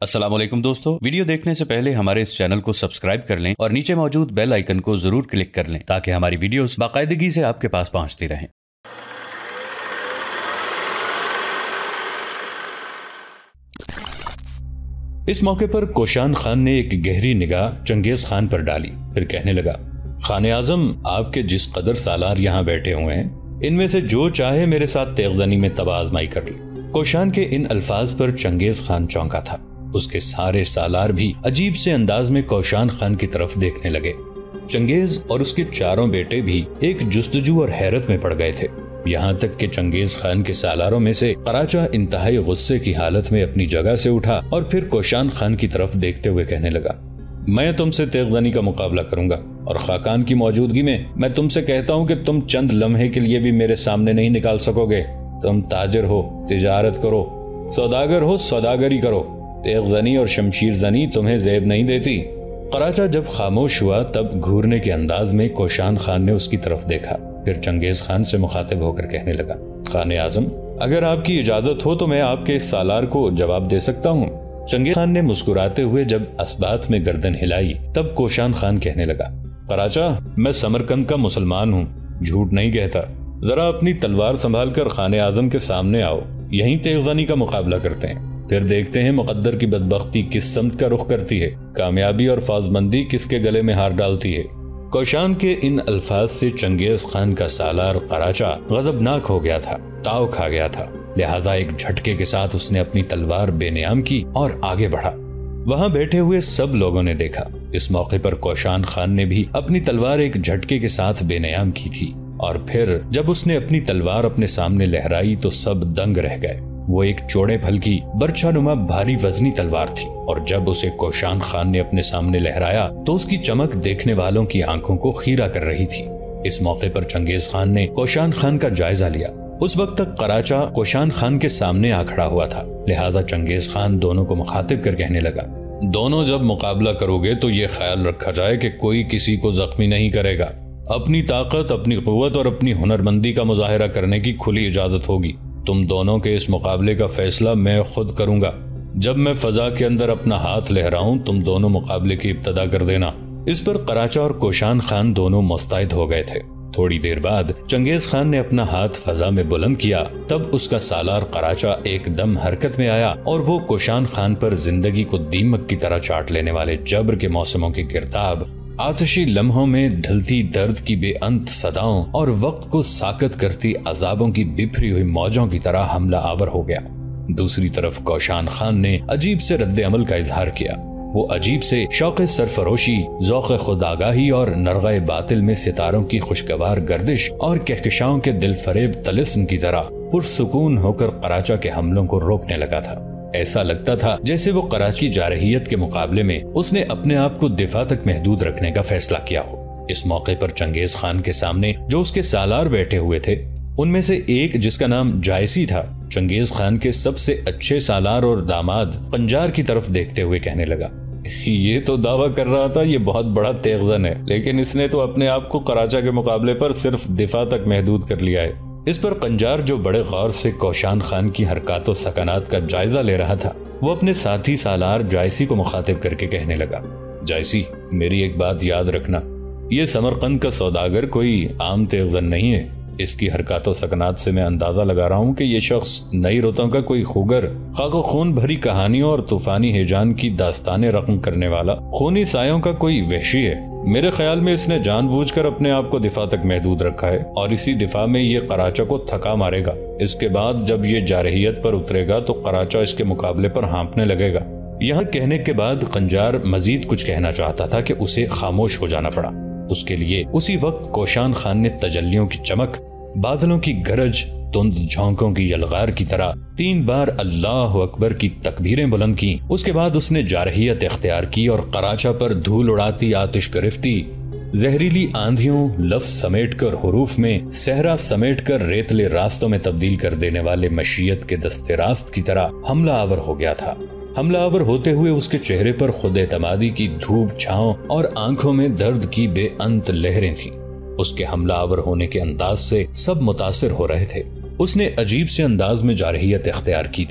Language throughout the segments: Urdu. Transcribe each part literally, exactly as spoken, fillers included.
अस्सलाम वालेकुम दोस्तों, वीडियो देखने से पहले हमारे इस चैनल को सब्सक्राइब कर लें और नीचे मौजूद बेल आइकन को जरूर क्लिक कर लें ताकि हमारी वीडियोस बाकायदगी से आपके पास पहुंचती रहें। इस मौके पर कोशान खान ने एक गहरी निगाह चंगेज खान पर डाली, फिर कहने लगा, खाने आजम, आपके जिस कदर सालार यहाँ बैठे हुए हैं, इनमें से जो चाहे मेरे साथ तेगजनी में तब आजमाई कर ले। कोशान के इन अल्फाज पर चंगेज खान चौंका था। उसके सारे सालार भी अजीब से अंदाज में कोशान खान की तरफ देखने लगे। चंगेज और उसके चारों बेटे भी एक जुस्तजू और हैरत में पड़ गए थे। यहाँ तक कि चंगेज खान के सालारों में से कराचा इंतहाई गुस्से की हालत में अपनी जगह से उठा और फिर कोशान खान की तरफ देखते हुए कहने लगा, मैं तुमसे तेगजनी का मुकाबला करूंगा और खाकान की मौजूदगी में मैं तुमसे कहता हूँ कि तुम चंद लम्हे के लिए भी मेरे सामने नहीं निकाल सकोगे। तुम ताजिर हो, तिजारत करो, सौदागर हो, सौदागरी करो। तेगजनी और शमशीर जनी तुम्हें जेब नहीं देती। कराचा जब खामोश हुआ तब घूरने के अंदाज में कोशान खान ने उसकी तरफ देखा, फिर चंगेज खान से मुखातिब होकर कहने लगा, खाने आजम, अगर आपकी इजाजत हो तो मैं आपके इस सालार को जवाब दे सकता हूँ। चंगेज खान ने मुस्कुराते हुए जब असबात में गर्दन हिलाई तब कोशान खान कहने लगा, कराचा, मैं समरकंद का मुसलमान हूँ, झूठ नहीं कहता। जरा अपनी तलवार संभाल कर खाने आजम के सामने आओ, यहीं तेगजनी का मुकाबला करते हैं, फिर देखते हैं मुकद्दर की बदबख्ती किस समत का रुख करती है, कामयाबी और फाजमंदी किसके गले में हार डालती है। कोशान के इन अल्फाज से चंगेज खान का सालार कराचा गजबनाक हो गया था, ताव खा गया था। लिहाजा एक झटके के साथ उसने अपनी तलवार बेनियाम की और आगे बढ़ा। वहां बैठे हुए सब लोगों ने देखा। इस मौके पर कोशान खान ने भी अपनी तलवार एक झटके के साथ बेनियाम की थी और फिर जब उसने अपनी तलवार अपने सामने लहराई तो सब दंग रह गए। वो एक चौड़े फल की बरछानुमा भारी वजनी तलवार थी और जब उसे कोशान खान ने अपने सामने लहराया तो उसकी चमक देखने वालों की आंखों को खीरा कर रही थी। इस मौके पर चंगेज खान ने कोशान खान का जायजा लिया। उस वक्त तक कराचा कोशान खान के सामने आ खड़ा हुआ था, लिहाजा चंगेज खान दोनों को मुखातिब कर कहने लगा, दोनों जब मुकाबला करोगे तो ये ख्याल रखा जाए कि कोई किसी को जख्मी नहीं करेगा। अपनी ताकत, अपनी कुव्वत और अपनी हुनरमंदी का मुजाहिरा करने की खुली इजाजत होगी। तुम दोनों के इस मुकाबले का फैसला मैं खुद करूंगा। जब मैं फजा के अंदर अपना हाथ लहराऊं तुम दोनों मुकाबले की इब्तदा कर देना। इस पर कराचा और कोशान खान दोनों मुस्तैद हो गए थे। थोड़ी देर बाद चंगेज खान ने अपना हाथ फजा में बुलंद किया, तब उसका सालार कराचा एकदम हरकत में आया और वो कोशान खान पर जिंदगी को दीमक की तरह चाट लेने वाले जबर के मौसमों के गिरताब, आतिशी लम्हों में ढलती दर्द की बेअंत सदाओं और वक्त को साकत करती अजाबों की बिफरी हुई मौजों की तरह हमला आवर हो गया। दूसरी तरफ कोशान खान ने अजीब से रद्द अमल का इजहार किया। वो अजीब से शौक़ सरफरोशी, ज़ौक़ खुद आगाही और नरग़े बातिल में सितारों की खुशगवार गर्दिश और कहकशाओं के दिल फरेब तलिस्म की तरह पुरसुकून होकर कराचा के हमलों को रोकने लगा था। ऐसा लगता था जैसे वो कराची की जारहियत के मुकाबले में उसने अपने आप को दिफा तक महदूद रखने का फैसला किया हो। इस मौके पर चंगेज खान के सामने जो उसके सालार बैठे हुए थे, उनमें से एक जिसका नाम जायसी था, चंगेज खान के सबसे अच्छे सालार और दामाद पंजार की तरफ देखते हुए कहने लगा, ये तो दावा कर रहा था ये बहुत बड़ा तेगजन है, लेकिन इसने तो अपने आप को कराचा के मुकाबले पर सिर्फ दिफा तक महदूद कर लिया है। इस पर पंजार जो बड़े गौर से कोशान खान की हरकत और सकनात का जायजा ले रहा था, वो अपने साथी सालार जायसी को मुखातिब करके कहने लगा, जायसी, मेरी एक बात याद रखना, ये समरकंद का सौदागर कोई आम तेगजन नहीं है। इसकी हरकत और सकनात से मैं अंदाजा लगा रहा हूँ कि ये शख्स नई रुतों का कोई खुगर, खाको खून भरी कहानियों और तूफानी हिजान की दास्तानें रकम करने वाला खूनी सायों का कोई वहशी है। मेरे ख्याल में इसने जानबूझकर अपने आप को दिफा तक महदूद रखा है और इसी दिफा में ये कराचा को थका मारेगा। इसके बाद जब ये जारहियत पर उतरेगा तो कराचा इसके मुकाबले पर हाँपने लगेगा। यहाँ कहने के बाद पंजार मजीद कुछ कहना चाहता था कि उसे खामोश हो जाना पड़ा। उसके लिए उसी वक्त कोशान खान ने तजल्लियों की चमक, बादलों की गरज, तुंद झोंकों की यलगार की तरह तीन बार अल्लाह अकबर की तकबीरें बुलंद की। उसके बाद उसने जारहियत इख्तियार की और कराचा पर धूल उड़ाती आतिश गिरफ्ती, जहरीली आंधियों लफ्ज समेट कर हुरूफ में, सहरा समेट कर रेतले रास्तों में तब्दील कर देने वाले मशीयत के दस्ते रास्त की तरह हमला आवर हो गया था। हमला आवर होते हुए उसके चेहरे पर खुद एतमादी की धूप छांव और आंखों में दर्द की बेअंत लहरें थीं। उसके हमला आवर होने के अंदाज से सब मुतासिर हो रहे थे। उसने अजीब से अंदाज में जारहियत इख्तियार की थी।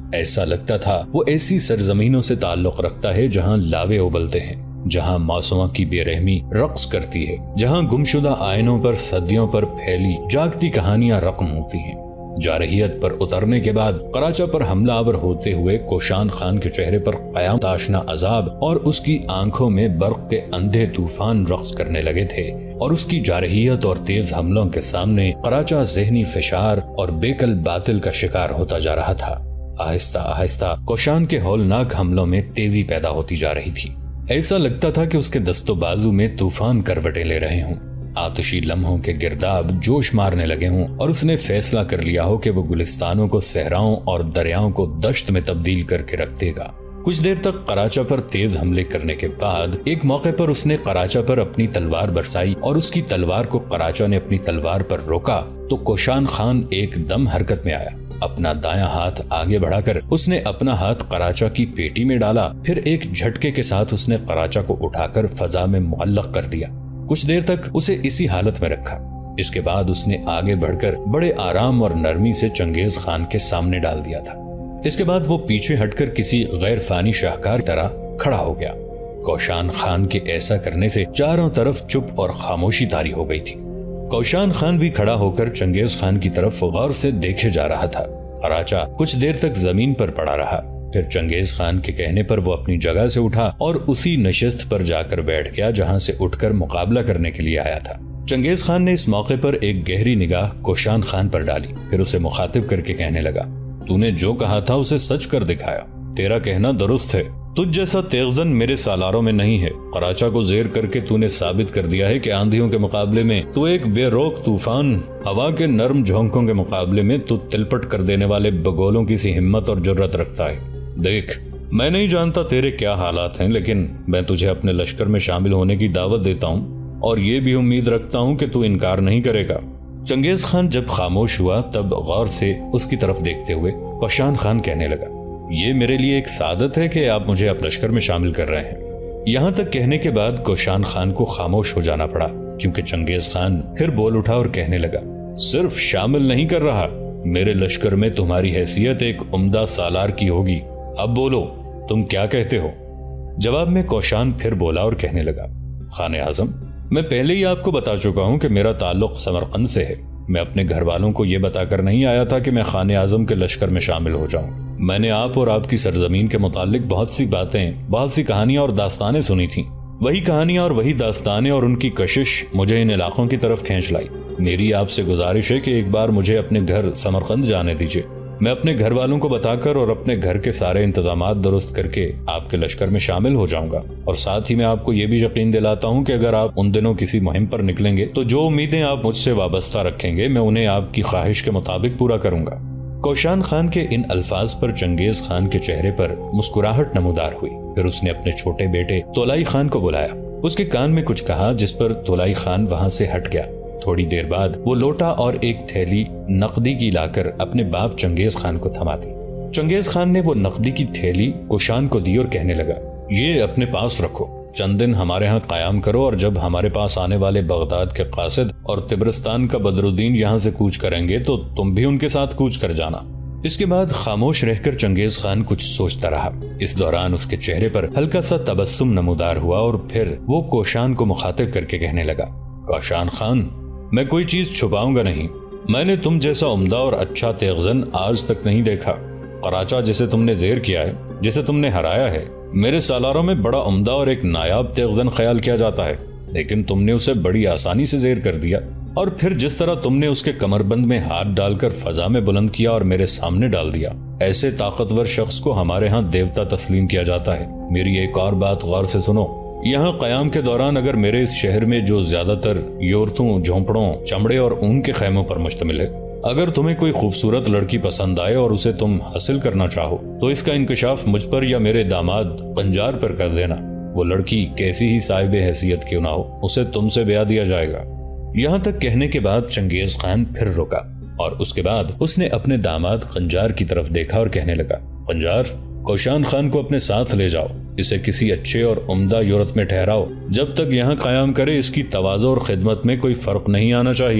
ایسا لگتا تھا وہ ایسی سرزمینوں سے تعلق رکھتا ہے جہاں لاوے ابلتے ہیں، جہاں معصومہ کی بے رحمی رقص کرتی ہے، جہاں گمشدہ آئینوں پر صدیوں پر پھیلی جاگتی کہانیاں رقم ہوتی ہیں۔ جارحیت پر اترنے کے بعد قراچہ پر حملہ آور ہوتے ہوئے کوشان خان کے چہرے پر قیامت آشنا عذاب اور اس کی آنکھوں میں برق کے اندھے طوفان رقص کرنے لگے تھے، اور اس کی جارحیت اور تیز حملوں کے سامنے قراچہ ذہنی فشار اور بیکل باطل کا شکار ہوتا جا رہا تھا۔ آہستہ آہستہ کوشان کے ہولناک حملوں میں تیزی پیدا ہوتی جا رہی تھی۔ ایسا لگتا تھا کہ اس کے دست و بازو میں طوفان کروٹیں لے رہے ہوں، آتشی لمحوں کے گرداب جوش مارنے لگے ہوں، اور اس نے فیصلہ کر لیا ہو کہ وہ گلستانوں کو صحراؤں اور دریاؤں کو دشت میں تبدیل کر کے رکھ دے گا۔ کچھ دیر تک قراچہ پر تیز حملے کرنے کے بعد ایک موقع پر اس نے قراچہ پر اپنی تلوار برسائی اور اس کی تلوار کو قراچہ نے اپنی تلوار پر روکا تو کوشان خان ایک دم حرکت میں آیا۔ اپنا دایاں ہاتھ آگے بڑھا کر اس نے اپنا ہاتھ قراچہ کی پیٹی میں ڈالا، پھر ایک جھٹکے کے ساتھ اس نے قراچہ کو اٹھا کر فضا میں معلق کر دیا۔ کچھ دیر تک اسے اسی حالت میں رکھا۔ اس کے بعد اس نے آگے بڑھ کر بڑے آرام اور نرمی سے چنگیز خان کے سامنے ڈال دیا تھا۔ اس کے بعد وہ پیچھے ہٹ کر کسی غیر فانی شاہکار طرح کھڑا ہو گیا۔ کوشان خان کے ایسا کرنے سے چاروں طرف چپ اور خاموشی طاری ہو گئی تھی۔ کوشان خان بھی کھڑا ہو کر چنگیز خان کی طرف غور سے دیکھے جا رہا تھا۔ قراچہ کچھ دیر تک زمین پر پڑا رہا، پھر چنگیز خان کے کہنے پر وہ اپنی جگہ سے اٹھا اور اسی نشست پر جا کر بیٹھ گیا جہاں سے اٹھ کر مقابلہ کرنے کے لیے آیا تھا۔ چنگیز خان نے اس موقع پر ایک گہری نگاہ کوشان خان پر ڈالی، پھر اسے مخاطب کر کے کہنے لگا، تو نے جو کہا تھا اسے سچ کر دکھایا، تیرا کہنا درست ہے، تجھ جیسا تیغزن میرے سالاروں میں نہیں ہے۔ قراچہ کو زیر کر کے تو نے ثابت کر دیا ہے کہ آندھیوں کے مقابلے میں تو ایک بے روک طوفان، ہوا کے نرم جھونکوں کے مقابلے میں تو تلپٹ کر دینے والے بگولوں کی سی ہمت اور جرت رکھتا ہے۔ دیکھ، میں نہیں جانتا تیرے کیا حالات ہیں، لیکن میں تجھے اپنے لشکر میں شامل ہونے کی دعوت دیتا ہوں اور یہ بھی امید رکھتا ہوں کہ تو انکار نہیں کرے گا۔ چنگیز خان جب خاموش ہوا تب غور سے اس کی طرف دیکھتے ہوئے کوشان خان کہنے لگا، یہ میرے لیے ایک سعادت ہے کہ آپ مجھے اپنے لشکر میں شامل کر رہے ہیں۔ یہاں تک کہنے کے بعد کوشان خان کو خاموش ہو جانا پڑا، کیونکہ چنگیز خان پھر بول اٹھا اور کہنے لگا، صرف شامل نہیں کر رہا، میرے لشکر میں تمہاری حیثیت ایک عمدہ سالار کی ہوگی۔ اب بولو، تم کیا کہتے ہو؟ جواب میں کوشان پھر بولا اور کہنے لگا، خان اعظم، میں پہلے ہی آپ کو بتا چکا ہوں کہ میرا تعلق سمرقند سے ہے۔ میں اپنے گھر والوں کو یہ بتا کر نہیں آیا تھا کہ میں خان اعظم کے لشکر میں شامل ہو جاؤں۔ میں نے آپ اور آپ کی سرزمین کے متعلق بہت سی باتیں، بہت سی کہانیاں اور داستانیں سنی تھیں۔ وہی کہانیاں اور وہی داستانیں اور ان کی کشش مجھے ان علاقوں کی طرف کھینچ لائی۔ میری آپ سے گزارش ہے کہ ایک بار مجھے اپنے گھر سمرقند جانے دیجیے۔ میں اپنے گھر والوں کو بتا کر اور اپنے گھر کے سارے انتظامات درست کر کے آپ کے لشکر میں شامل ہو جاؤں گا، اور ساتھ ہی میں آپ کو یہ بھی یقین دلاتا ہوں کہ اگر آپ ان دنوں کسی مہم پر نکلیں گے تو جو امیدیں آپ مجھ سے وابستہ رکھیں گے میں انہیں آپ کی خواہش کے مطابق پورا کروں گا۔ کوشان خان کے ان الفاظ پر چنگیز خان کے چہرے پر مسکراہٹ نمودار ہوئی۔ پھر اس نے اپنے چھوٹے بیٹے تولائی خان کو بلایا، اس کے کان میں کچھ کہا جس پر تولائی خان وہاں سے ہٹ گیا۔ تھوڑی دیر بعد وہ لوٹا اور ایک تھیلی نقدی کی لا کر اپنے باپ چنگیز خان کو تھما دی۔ چنگیز خان نے وہ نقدی کی تھیلی کوشان کو دی اور کہنے لگا، یہ اپنے پاس رکھو، چند دن ہمارے ہاں قیام کرو، اور جب ہمارے پاس آنے والے بغداد کے قاصد اور تبرستان کا بدرالدین یہاں سے کوچ کریں گے تو تم بھی ان کے ساتھ کوچ کر جانا۔ اس کے بعد خاموش رہ کر چنگیز خان کچھ سوچتا رہا۔ اس دوران اس کے چہرے پر ہلکا سا تبسم نمودار ہوا اور پھر وہ کوشان کو مخاطب کر کے کہنے لگا، کوشان خان، میں کوئی چیز چھپاؤں گا نہیں، میں نے تم جیسا عمدہ اور اچھا تیغزن آج تک نہیں دیکھا۔ قراچہ جسے تم نے زیر کیا ہے، جسے تم نے ہرایا ہے، میرے سالاروں میں بڑا عمدہ اور ایک نایاب تیغزن خیال کیا جاتا ہے، لیکن تم نے اسے بڑی آسانی سے زیر کر دیا، اور پھر جس طرح تم نے اس کے کمر بند میں ہاتھ ڈال کر فضا میں بلند کیا اور میرے سامنے ڈال دیا، ایسے طاقتور شخص کو ہمارے ہاں دیوتا تسلیم کیا جاتا ہے۔ میری ایک اور بات غور سے سنو، یہاں قیام کے دوران اگر میرے اس شہر میں جو زیادہ تر یورتوں، جھونپڑوں، چمڑے اور اون کے خیموں پر مشتمل ہے، اگر تمہیں کوئی خوبصورت لڑکی پسند آئے اور اسے تم حاصل کرنا چاہو تو اس کا انکشاف مجھ پر یا میرے داماد قنجار پر کر دینا۔ وہ لڑکی کیسی ہی صاحب حیثیت کیوں نہ ہو، اسے تم سے بیعت دیا جائے گا۔ یہاں تک کہنے کے بعد چنگیز خان پھر رکا، اور اس کے بعد اس نے اپنے داماد قنجار کی طرف دیکھا اور کہنے لگا، قنجار، کوشان خان کو اپنے ساتھ لے جاؤ، اسے کسی اچھے اور عمدہ یورت میں ٹھہراؤ، جب تک یہاں قیام کرے اس کی تواضع اور خدمت میں کوئی فرق نہیں آنا چاہیے۔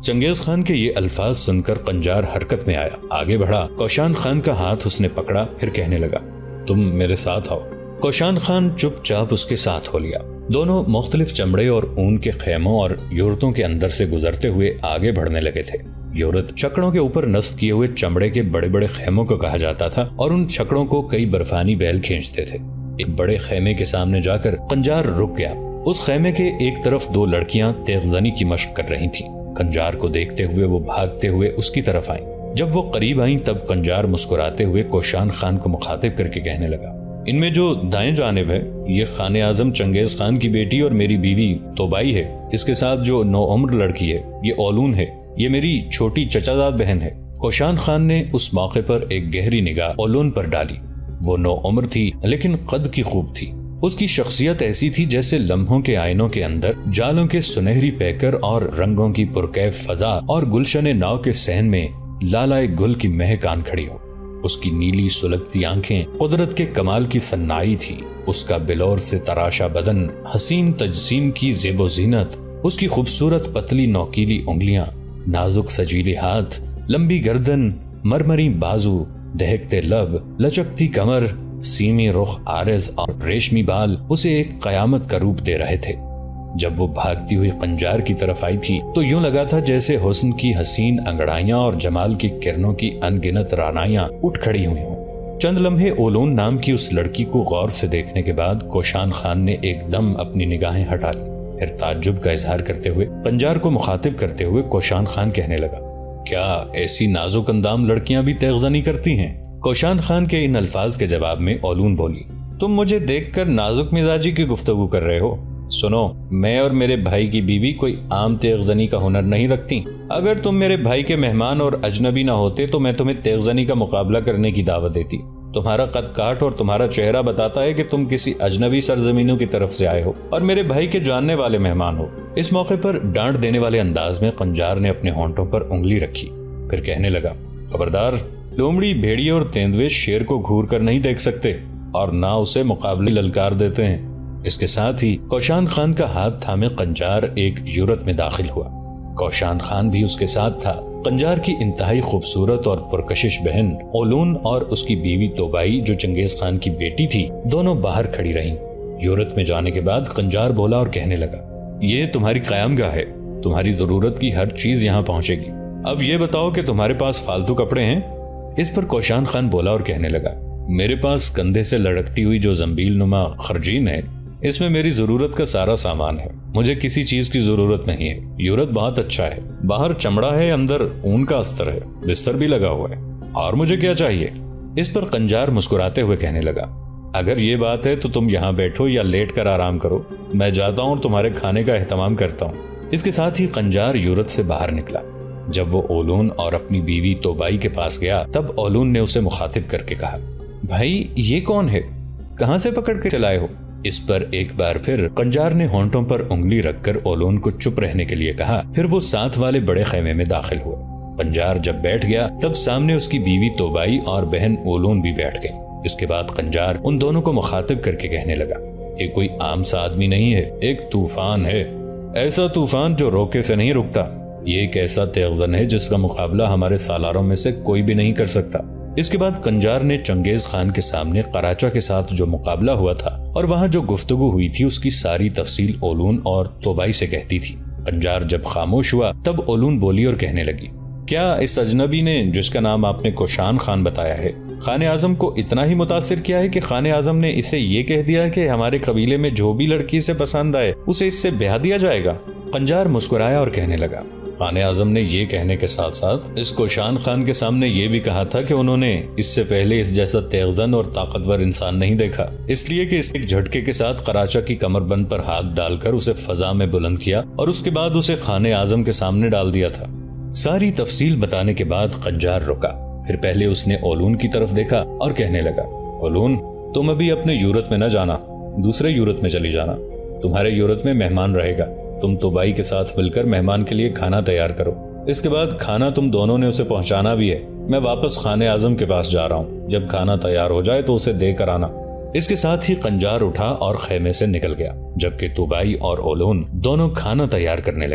چنگیز خان کے یہ الفاظ سن کر قنجار حرکت میں آیا، آگے بڑھا، کوشان خان کا ہاتھ اس نے پکڑا، پھر کہنے لگا تم میرے ساتھ آؤ۔ کوشان خان چپ چاپ اس کے ساتھ ہو لیا۔ دونوں مختلف چمڑے اور اون کے خیموں اور یورتوں کے اندر سے گزرتے ہوئے آگے بڑھنے لگے تھے۔ یورت چھکڑوں کے اوپر نصب کیے ہوئے چمڑے کے بڑے بڑے خیموں کو کہا جاتا تھا اور ان چھکڑوں کو کئی برفانی بیل کھینچتے تھے۔ ایک بڑے خیمے کے سامنے جا کر قنجار رک گیا۔ اس خیمے کے ایک طرف دو لڑکیاں تیغ زنی کی مشق کر رہی تھیں۔ قنجار کو دیکھتے ہوئے وہ بھاگتے ہوئے اس کی طرف آئیں۔ جب وہ قریب آئیں تب قنجار مسکراتے ہوئے کوشان خان کو مخاطب کر کے کہنے لگا ان میں جو دائیں جانب ہے یہ خان اعظم چنگیز خان کی بیٹی اور میری بیوی توبائی ہے۔ اس کے ساتھ جو نو عمر لڑکی ہے یہ اولون ہے، یہ میری چھوٹی چچا زاد بہن ہے۔ کوشان خان نے اس موقع پر ایک گہری نگاہ اولون پر ڈالی۔ وہ نو عمر تھی لیکن قد کی خوب تھی۔ اس کی شخصیت ایسی تھی جیسے لمحوں کے آئینوں کے اندر جالوں کے سنہری پیکر اور رنگوں کی پرکیف فضا اور گلشن ناؤ کے صحن میں لالائے گل کی مہک آن کھڑی ہو۔ اس کی نیلی سلگتی آنکھیں قدرت کے کمال کی صنائی تھی۔ اس کا بلور سے تراشا بدن، حسین تجسیم کی زیب و زینت، اس کی خوبصورت پتلی نوکیلی انگلیاں، نازک سجیلے ہاتھ، لمبی گردن، مرمری بازو، دہکتے لب، لچکتی کمر، سیمی رخ عارض اور ریشمی بال اسے ایک قیامت کا روپ دے رہے تھے۔ جب وہ بھاگتی ہوئی قنجار کی طرف آئی تھی تو یوں لگا تھا جیسے حسن کی حسین انگڑائیاں اور جمال کی کرنوں کی انگنت رانائیاں اٹھ کھڑی ہوئی ہوں۔ چند لمحے اولون نام کی اس لڑکی کو غور سے دیکھنے کے بعد کوشان خان نے ایک دم اپنی نگاہیں ہٹا لی۔ پھر تعجب کا اظہار کرتے ہوئے قنجار کو مخاطب کرتے ہوئے کوشان خان کہنے لگا کیا ایسی نازک اندام لڑکیاں بھی تیغ زنی کرتی ہیں؟ کوشان خان کے ان الفاظ کے جواب میں اولون بولی تم مجھے دیکھ کر نازک مزاجی کی گفتگو کر رہے ہو؟ سنو، میں اور میرے بھائی کی بیوی کوئی عام تیغ زنی کا ہنر نہیں رکھتی۔ اگر تم میرے بھائی کے مہمان اور اجنبی نہ ہوتے تو میں تمہیں تیغ زنی کا مقابلہ کرنے کی دعوت دیتی۔ تمہارا قد کاٹ اور تمہارا چہرہ بتاتا ہے کہ تم کسی اجنبی سرزمینوں کی طرف سے آئے ہو اور میرے بھائی کے جاننے والے مہمان ہو۔ اس موقع پر ڈانٹ دینے والے انداز میں قنجار نے اپنے ہونٹوں پر انگلی رکھی، پھر کہنے لگا خبردار، لومڑی، بھیڑیے اور تیندوے شیر کو گھور کر نہیں دیکھ سکتے اور نہ اسے مقابلے للکار دیتے ہیں۔ اس کے ساتھ ہی کوشان خان کا ہاتھ تھامے قنجار ایک یورت میں داخل ہوا۔ کوشان خان بھی اس کے ساتھ تھا۔ قنجار کی انتہائی خوبصورت اور پرکشش بہن اولون اور اس کی بیوی توبائی جو چنگیز خان کی بیٹی تھی دونوں باہر کھڑی رہیں۔ یورت میں جانے کے بعد قنجار بولا اور کہنے لگا یہ تمہاری قیام گاہ ہے، تمہاری ضرورت کی ہر چیز یہاں پہنچے گی۔ اب یہ بتاؤ کہ تمہارے پاس فالتو کپڑے ہیں؟ اس پر کوشان خان بولا اور کہنے لگا میرے پاس کندھے سے لڑکتی ہوئی جو زنبیل نما خرجین ہے، اس میں میری ضرورت کا سارا سامان ہے، مجھے کسی چیز کی ضرورت نہیں ہے۔ یورت بہت اچھا ہے، باہر چمڑا ہے، اندر اون کا استر ہے، بستر بھی لگا ہوا ہے، اور مجھے کیا چاہیے؟ اس پر قنجار مسکراتے ہوئے کہنے لگا اگر یہ بات ہے تو تم یہاں بیٹھو یا لیٹ کر آرام کرو، میں جاتا ہوں اور تمہارے کھانے کا اہتمام کرتا ہوں۔ اس کے ساتھ ہی قنجار یورت سے باہر نکلا۔ جب وہ اولون اور اپنی بیوی توبائی کے پاس گیا تب اولون نے اسے مخاطب کر کے کہا بھائی یہ کون ہے؟ کہاں سے پکڑ کے چلائے ہو؟ اس پر ایک بار پھر قنجار نے ہونٹوں پر انگلی رکھ کر اولون کو چپ رہنے کے لیے کہا، پھر وہ ساتھ والے بڑے خیمے میں داخل ہوا۔ قنجار جب بیٹھ گیا تب سامنے اس کی بیوی توبائی اور بہن اولون بھی بیٹھ گئی۔ اس کے بعد قنجار ان دونوں کو مخاطب کر کے کہنے لگا یہ کوئی عام سا آدمی نہیں ہے، ایک طوفان ہے، ایسا طوفان جو روکے سے نہیں رکتا۔ یہ ایک ایسا تیغ زن ہے جس کا مقابلہ ہمارے سالاروں میں سے کوئی بھی نہیں کر سکتا۔ اس کے بعد قنجار نے چنگیز خان کے سامنے قراچہ کے ساتھ جو مقابلہ ہوا تھا اور وہاں جو گفتگو ہوئی تھی اس کی ساری تفصیل اولون اور توبائی سے کہتی تھی۔ قنجار جب خاموش ہوا تب اولون بولی اور کہنے لگی کیا اس اجنبی نے جس کا نام آپ نے کوشان خان بتایا ہے خان اعظم کو اتنا ہی متاثر کیا ہے کہ خان اعظم نے اسے یہ کہہ دیا کہ ہمارے قبیلے میں جو بھی لڑکی سے پسند آئے اسے اس سے بیاہ دیا جائے گا؟ قنجار مسکرایا اور کہنے لگا خان اعظم نے یہ کہنے کے ساتھ ساتھ اس کوشان خان کے سامنے یہ بھی کہا تھا کہ انہوں نے اس سے پہلے اس جیسا تیغزن اور طاقتور انسان نہیں دیکھا، اس لیے کہ اس ایک جھٹکے کے ساتھ قراچہ کی کمر بند پر ہاتھ ڈال کر اسے فضا میں بلند کیا اور اس کے بعد اسے خان اعظم کے سامنے ڈال دیا تھا۔ ساری تفصیل بتانے کے بعد قنجار رکا، پھر پہلے اس نے اولون کی طرف دیکھا اور کہنے لگا اولون تم ابھی اپنے یورت میں نہ جانا، دوسرے یورت میں چلی جانا، تمہارے یورت میں مہمان رہے گا، تم توبائی کے ساتھ مل کر مہمان کے لیے کھانا تیار کرو، اس کے بعد کھانا تم دونوں نے اسے پہنچانا بھی ہے، میں واپس خان اعظم کے پاس جا رہا ہوں، جب کھانا تیار ہو جائے تو اسے دے کر آنا۔ اس کے ساتھ ہی قنجار اٹھا اور خیمے سے نکل گیا، جبکہ توبائی اور اولون دونوں کھانا تیار کرنے لگی۔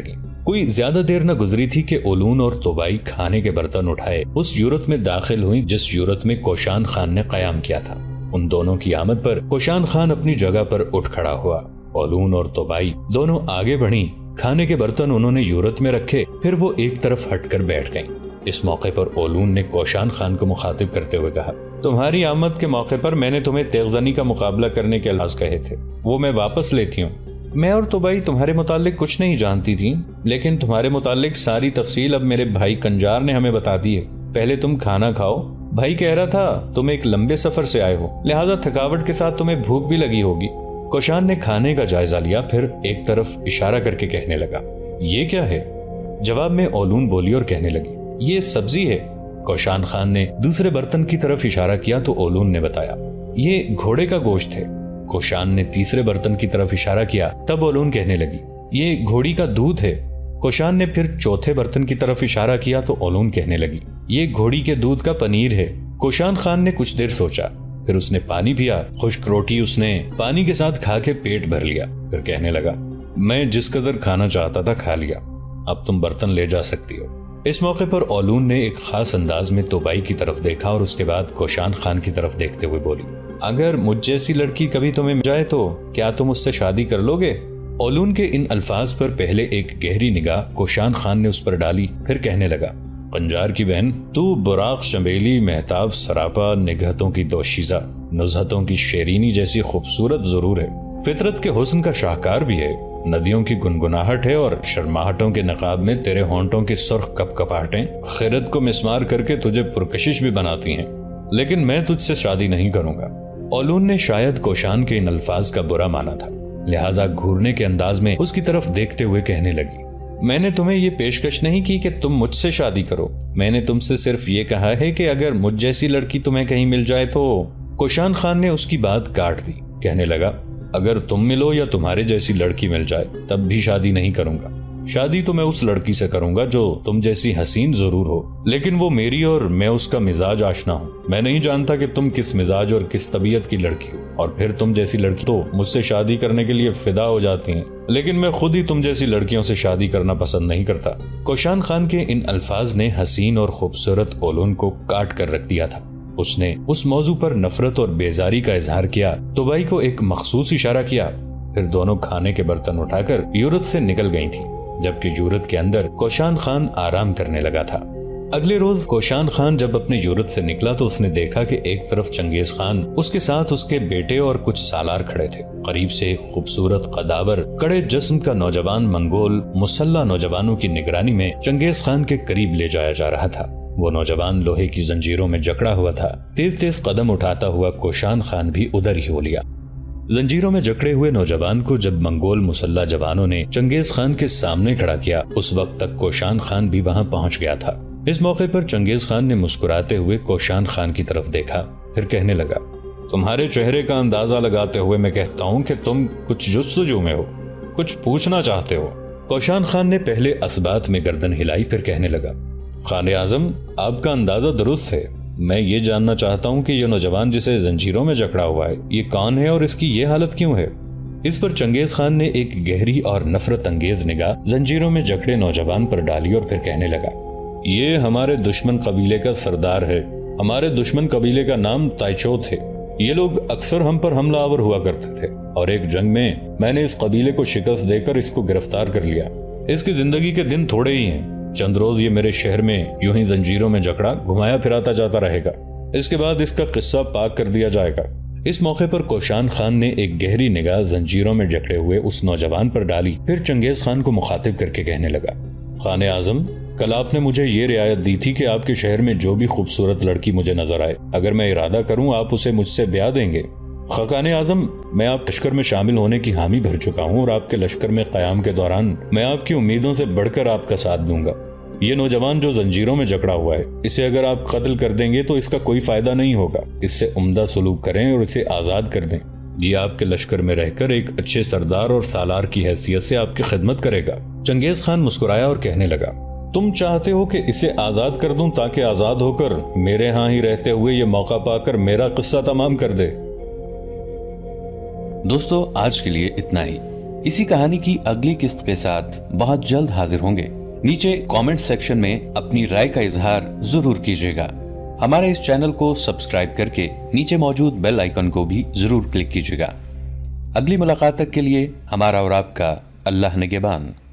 کوئی زیادہ دیر نہ گزری تھی کہ اولون اور طوبائی کھانے کے برتن اٹھائے اس یورت میں داخل ہوئی جس یورت میں کوشان خان نے قیام کیا تھا۔ ان دونوں کی آمد پر کوشان خان اپنی جگہ پر اٹھ کھڑا ہوا۔ اولون اور طوبائی دونوں آگے بڑھیں، کھانے کے برتن انہوں نے یورت میں رکھے، پھر وہ ایک طرف ہٹ کر بیٹھ گئیں۔ اس موقع پر اولون نے کوشان خان کو مخاطب کرتے ہوئے کہا، تمہاری آمد کے موقع پر میں نے تمہیں تیغ زنی کا مقابلہ کرنے کے الفاظ کہے تھے، وہ میں واپس لیتی ہوں۔ میں اور طوبائی تمہارے متعلق کچھ نہیں جانتی تھی، لیکن تمہارے متعلق ساری تفصیل اب میرے بھائی کنجار نے ہمیں بتا دی ہے۔ پہلے تم کھانا کھاؤ، بھائی کہہ رہا تھا تم ایک لمبے سفر سے آئے ہو، لہذا تھکاوٹ کے ساتھ تمہیں بھوک بھی لگی ہوگی۔ کوشان نے کھانے کا جائزہ لیا، پھر ایک طرف اشارہ کر کے کہنے لگا، یہ کیا ہے؟ جواب میں اولون بولی اور کہنے لگی، یہ سبزی ہے۔ کوشان خان نے دوسرے برتن کی طرف اشارہ کیا تو اولون نے بتایا، یہ گھوڑے کا گوشت ہے۔ کوشان نے تیسرے برتن کی طرف اشارہ کیا، تب اولون کہنے لگی، یہ گھوڑی کا دودھ ہے۔ کوشان نے پھر چوتھے برتن کی طرف اشارہ کیا تو اولون کہنے لگی، یہ گھوڑی کے دودھ کا پنیر ہے۔ کوشان خان نے کچھ دیر سوچا، پھر اس نے پانی پیا، خشک روٹی اس نے پانی کے ساتھ کھا کے پیٹ بھر لیا، پھر کہنے لگا، میں جس قدر کھانا چاہتا تھا کھا لیا، اب تم برتن لے جا سکتی ہو۔ اس موقع پر اولون نے ایک خاص انداز میں طوبائی کی طرف دیکھا اور اس کے بعد کوشان خان کی طرف دیکھتے ہوئے بولی، اگر مجھ جیسی لڑکی کبھی تمہیں مل جائے تو کیا تم اس سے شادی کر لو گے؟ اولون کے ان الفاظ پر پہلے ایک گہری نگاہ کوشان خان نے اس پر ڈالی، پھر کہنے لگا، قنجار کی بہن، تو براق شنبیلی، مہتاب سراپا، نگہتوں کی دوشیزہ، نزہتوں کی شیرینی جیسی خوبصورت ضرور ہے، فطرت کے حسن کا شاہکار بھی ہے، ندیوں کی گنگناہٹ ہے اور شرماہٹوں کے نقاب میں تیرے ہونٹوں کی سرخ کپ کپاہٹیں خیرت کو مسمار کر کے تجھے پرکشش بھی بناتی ہیں، لیکن میں تجھ سے شادی نہیں کروں گا۔ اولون نے شاید کوشان کے ان الفاظ کا برا مانا تھا، لہٰذا گھورنے کے انداز میں اس کی طرف دیکھتے ہوئے کہنے لگی، میں نے تمہیں یہ پیشکش نہیں کی کہ تم مجھ سے شادی کرو، میں نے تم سے صرف یہ کہا ہے کہ اگر مجھ جیسی لڑکی تمہیں کہیں مل جائے تو۔ کوشان خان نے اس کی بات کاٹ دی، کہنے لگا، اگر تم ملو یا تمہارے جیسی لڑکی مل جائے تب بھی شادی نہیں کروں گا، شادی تو میں اس لڑکی سے کروں گا جو تم جیسی حسین ضرور ہو، لیکن وہ میری اور میں اس کا مزاج آشنا ہوں۔ میں نہیں جانتا کہ تم کس مزاج اور کس طبیعت کی لڑکی ہو، اور پھر تم جیسی لڑکی تو مجھ سے شادی کرنے کے لیے فدا ہو جاتی ہیں، لیکن میں خود ہی تم جیسی لڑکیوں سے شادی کرنا پسند نہیں کرتا۔ کوشان خان کے ان الفاظ نے حسین اور خوبصورت اولون کو کاٹ کر رکھ دیا تھا۔ اس نے اس موضوع پر نفرت اور بیزاری کا اظہار کیا، طوبائی کو ایک مخصوص اشارہ کیا، پھر دونوں کھانے کے برتن اٹھا کر یورت سے نکل گئی تھی، جبکہ یورت کے اندر کوشان خان آرام کرنے لگا تھا۔ اگلے روز کوشان خان جب اپنے یورت سے نکلا تو اس نے دیکھا کہ ایک طرف چنگیز خان، اس کے ساتھ اس کے بیٹے اور کچھ سالار کھڑے تھے۔ قریب سے ایک خوبصورت قداور کڑے جسم کا نوجوان منگول مسلح نوجوانوں کی نگرانی میں چنگیز خان کے قریب لے جایا جا رہا تھا۔ وہ نوجوان لوہے کی زنجیروں میں جکڑا ہوا تھا۔ تیز تیز قدم اٹھاتا ہوا کوشان خان بھی ادھر ہی ہو لیا۔ زنجیروں میں جکڑے ہوئے نوجوان کو جب منگول مسلح جوانوں نے چنگیز خان کے سامنے کھڑا کیا، اس وقت تک کوشان خان بھی وہاں پہنچ گیا تھا۔ اس موقع پر چنگیز خان نے مسکراتے ہوئے کوشان خان کی طرف دیکھا، پھر کہنے لگا، تمہارے چہرے کا اندازہ لگاتے ہوئے میں کہتا ہوں کہ تم کچھ جستجو میں ہو، کچھ پوچھنا چاہتے ہو۔ کوشان خان نے پہلے اسبات میں گردن ہلائی، پھر کہنے لگا، خان اعظم، آپ کا اندازہ درست ہے، میں یہ جاننا چاہتا ہوں کہ یہ نوجوان جسے زنجیروں میں جکڑا ہوا ہے یہ کون ہے اور اس کی یہ حالت کیوں ہے؟ اس پر چنگیز خان نے ایک گہری اور نفرت انگیز نگاہ زنجیروں میں جکڑے نوجوان پر ڈالی اور پھر کہنے لگا، یہ ہمارے دشمن قبیلے کا سردار ہے، ہمارے دشمن قبیلے کا نام تائچوت ہے، یہ لوگ اکثر ہم پر حملہ آور ہوا کرتے تھے اور ایک جنگ میں میں نے اس قبیلے کو شکست دے کر اس کو گرفتار کر لیا۔ اس کی زندگی کے دن تھوڑے ہی ہیں، چند روز یہ میرے شہر میں یوں ہی زنجیروں میں جکڑا گھمایا پھراتا جاتا رہے گا، اس کے بعد اس کا قصہ پاک کر دیا جائے گا۔ اس موقع پر کوشان خان نے ایک گہری نگاہ زنجیروں میں جکڑے ہوئے اس نوجوان پر ڈالی، پھر چنگیز خان کو مخاطب کر کے کہنے لگا، خان اعظم، کل آپ نے مجھے یہ رعایت دی تھی کہ آپ کے شہر میں جو بھی خوبصورت لڑکی مجھے نظر آئے اگر میں ارادہ کروں آپ اسے مجھ سے بیاہ دیں گے۔ خاقان اعظم، میں آپ لشکر میں شامل ہونے کی حامی بھر چکا ہوں اور آپ کے لشکر میں قیام کے دوران میں آپ کی امیدوں سے بڑھ کر آپ کا ساتھ دوں گا۔ یہ نوجوان جو زنجیروں میں جکڑا ہوا ہے، اسے اگر آپ قتل کر دیں گے تو اس کا کوئی فائدہ نہیں ہوگا، اس سے عمدہ سلوک کریں اور اسے آزاد کر دیں، یہ آپ کے لشکر میں رہ کر ایک اچھے سردار اور سالار کی حیثیت سے آپ کی خدمت کرے گا۔ چنگیز خان مسکرایا اور کہنے لگا، تم چاہتے ہو کہ اسے آزاد کر دوں تاکہ آزاد ہو کر میرے ہاں ہی رہتے ہوئے یہ موقع پا کر میرا قصہ تمام کر دے۔ دوستو، آج کے لیے اتنا ہی۔ اسی کہانی کی اگلی قسط کے ساتھ بہت جلد حاضر ہوں گے۔ نیچے کامنٹ سیکشن میں اپنی رائے کا اظہار ضرور کیجیے گا۔ ہمارے اس چینل کو سبسکرائب کر کے نیچے موجود بیل آئیکن کو بھی ضرور کلک کیجیے گا۔ اگلی ملاقات تک کے لیے ہمارا اور آپ کا اللہ نگہبان۔